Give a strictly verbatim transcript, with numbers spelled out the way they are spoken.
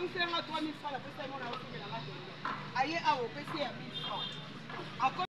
trois mille francs, la personne a aye awo pesi ya mille francs.